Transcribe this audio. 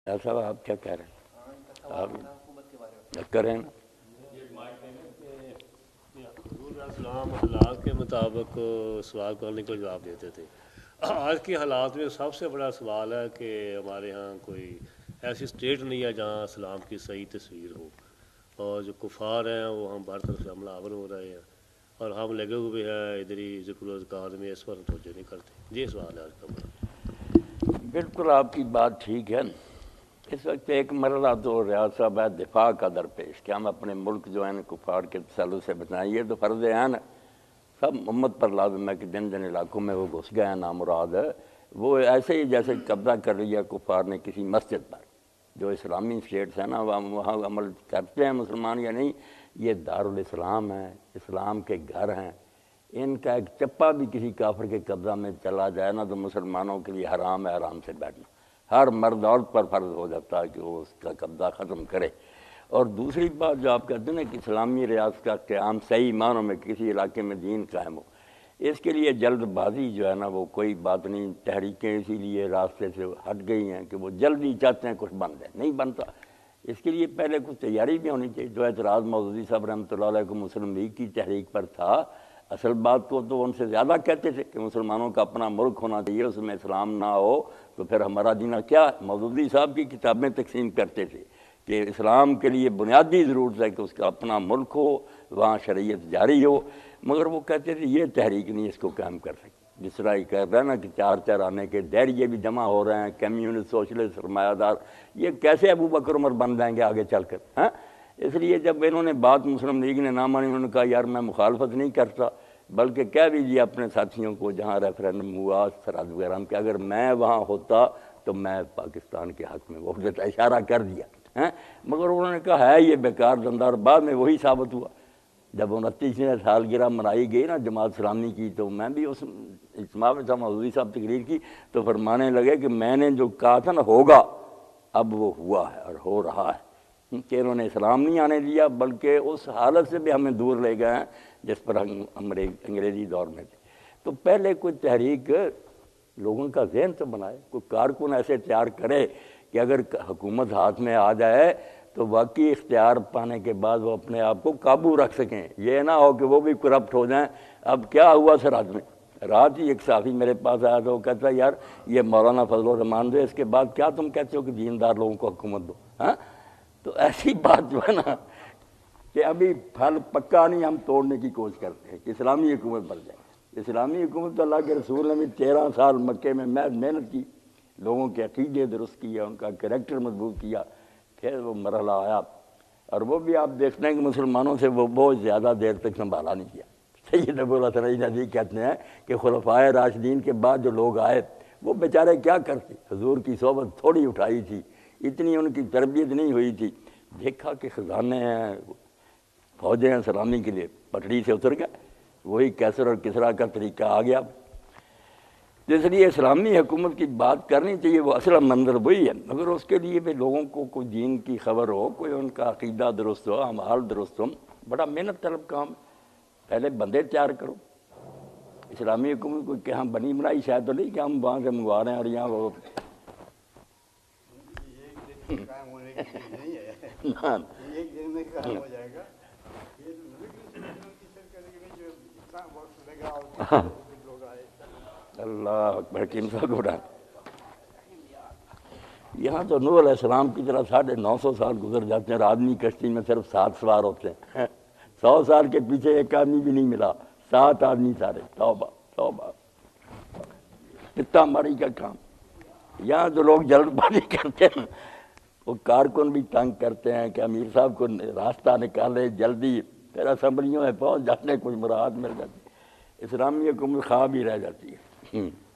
صاحب آپ کیا کہہ رہے ہیں؟ آپ کریں نا۔ حضور علیہ السلام حالات کے مطابق سوال کرنے کا جواب دیتے تھے۔ آج کے حالات میں سب سے بڑا سوال ہے کہ ہمارے ہاں کوئی ایسی اسٹیٹ نہیں ہے جہاں اسلام کی صحیح تصویر ہو، اور جو کفار ہیں وہ ہم ہر طرف سے حملہ آور ہو رہے ہیں، اور ہم لگے ہوئے ہیں ادھر ہی ذکر و اذکار میں، اس پر توجہ نہیں کرتے۔ یہ سوال ہے آج کا بڑا۔ بالکل آپ کی بات ٹھیک ہے۔ اس وقت ایک مرحلہ تو ریاض صاحب ہے دفاع کا درپیش کہ ہم اپنے ملک جو ہے کفار کے تسلط سے بچائیں۔ یہ تو فرض عین ہے، سب امت پر لازم ہے کہ جن جن علاقوں میں وہ گھس گئے ہیں نامراد ہے، وہ ایسے ہی جیسے قبضہ کر لیا کفار نے کسی مسجد پر، جو اسلامی اسٹیٹس ہیں نا وہاں عمل کرتے ہیں مسلمان یا نہیں، یہ دارالاسلام ہے، اسلام کے گھر ہیں، ان کا ایک چپا بھی کسی کافر کے قبضہ میں چلا جائے نا تو مسلمانوں کے لیے حرام ہے آرام سے بیٹھنا۔ ہر مرد عورت پر فرض ہو جاتا ہے کہ وہ اس کا قبضہ ختم کرے۔ اور دوسری بات جو آپ کہتے ہیں نا کہ اسلامی ریاست کا قیام صحیح معنوں میں کسی علاقے میں دین قائم ہو، اس کے لیے جلد بازی جو ہے نا وہ کوئی بات نہیں۔ تحریکیں اسی لیے راستے سے ہٹ گئی ہیں کہ وہ جلدی چاہتے ہیں کچھ بن جائے، نہیں بنتا۔ اس کے لیے پہلے کچھ تیاری بھی ہونی چاہیے۔ جو اعتراض مودودی صاحب رحمۃ اللہ علیہ کو مسلم لیگ کی تحریک پر تھا، اصل بات کو تو ان سے زیادہ کہتے تھے کہ مسلمانوں کا اپنا ملک ہونا چاہیے، اس میں اسلام نہ ہو تو پھر ہمارا جینا کیا۔ مودودی صاحب کی کتابیں تقسیم کرتے تھے کہ اسلام کے لیے بنیادی ضرورت ہے کہ اس کا اپنا ملک ہو، وہاں شریعت جاری ہو، مگر وہ کہتے تھے یہ تحریک نہیں اس کو قائم کر سکتی۔ جس طرح یہ کہہ رہا ہے نا کہ چار چار آنے کے دائرے بھی جمع ہو رہے ہیں، کمیونسٹ سوشلسٹ سرمایہ دار، یہ کیسے ابو بکر عمر بن جائیں گے آگے چل کر؟ ہاں، اس لیے جب انہوں نے بات مسلم لیگ نے نہ مانی، انہوں نے کہا یار میں مخالفت نہیں کرتا، بلکہ کہہ دیجیے اپنے ساتھیوں کو جہاں ریفرینڈم ہوا سرحد وغیرہ کہ اگر میں وہاں ہوتا تو میں پاکستان کے حق میں ووٹ دیتا، اشارہ کر دیا ہے۔ مگر انہوں نے کہا ہے یہ بیکار دندار، بعد میں وہی ثابت ہوا۔ جب 29ویں سالگرہ منائی گئی نا جماعت اسلامی کی، تو میں بھی اس اجتماع میں تھا، مودودی صاحب تقریر کی تو فرمانے لگے کہ میں نے جو کہا تھا نا ہوگا، اب وہ ہوا ہے اور ہو رہا ہے، کہ انہوں نے اسلام نہیں آنے دیا بلکہ اس حالت سے بھی ہمیں دور لے گئے ہیں جس پر ہم انگریزی دور میں تھے۔ تو پہلے کوئی تحریک لوگوں کا ذہن تو بنائے، کوئی کارکن ایسے تیار کرے کہ اگر حکومت ہاتھ میں آ جائے تو واقعی اختیار پانے کے بعد وہ اپنے آپ کو قابو رکھ سکیں، یہ نہ ہو کہ وہ بھی کرپٹ ہو جائیں۔ اب کیا ہوا سرحد میں، رات ہی ایک صحافی میرے پاس آیا تھا، وہ کہتا ہے یار یہ مولانا فضل الرحمان دے، اس کے بعد کیا تم کہتے ہو کہ دیندار لوگوں کو حکومت دو؟ ہاں، تو ایسی بات جو ہے نا کہ ابھی پھل پکا نہیں، ہم توڑنے کی کوشش کرتے ہیں کہ اسلامی حکومت بن جائے۔ اسلامی حکومت تو اللہ کے رسول نے بھی 13 سال مکے میں محنت کی، لوگوں کے عقیدے درست کیا، ان کا کریکٹر مضبوط کیا، پھر وہ مرحلہ آیا، اور وہ بھی آپ دیکھتے ہیں کہ مسلمانوں سے وہ بہت زیادہ دیر تک سنبھالا نہیں کیا۔ سید ابو الحسن ندوی کہتے ہیں کہ خلفائے راشدین کے بعد جو لوگ آئے وہ بیچارے کیا کرتے، حضور کی صحبت تھوڑی اٹھائی تھی، اتنی ان کی تربیت نہیں ہوئی تھی، دیکھا کہ خزانے ہیں، فوجیں ہیں سلامی کے لیے، پٹڑی سے اتر گئے، وہی کیسر اور کسرا کا طریقہ آ گیا۔ اس لیے اسلامی حکومت کی بات کرنی چاہیے، وہ اصل منظر وہی ہے، مگر اس کے لیے بھی لوگوں کو کوئی دین کی خبر ہو، کوئی ان کا عقیدہ درست ہو، اعمال درست ہو، بڑا محنت طلب کام، پہلے بندے تیار کرو۔ اسلامی حکومت کوئی کہ ہم بنی بنائی شاید تو نہیں کہ ہم وہاں سے منگوا رہے ہیں اور یہاں وہ اللہ اکبر کنسا گھوڑا۔ یہاں تو نوح علیہ السلام کی طرح 950 سال گزر جاتے ہیں اور آدمی کشتی میں صرف 7 سوار ہوتے ہیں، 100 سال کے پیچھے ایک آدمی بھی نہیں ملا، 7 آدمی سارے، توبہ توبہ، کتنا ماری کا کام۔ یہاں تو لوگ جلد بازی کرتے ہیں، وہ کارکن بھی تنگ کرتے ہیں کہ امیر صاحب کو راستہ نکالے جلدی، پھر اسمبلیوں میں پہنچ جاتے ہیں، کچھ مراحت مل جاتی ہے، اسلامی حکومت خواب ہی رہ جاتی ہے۔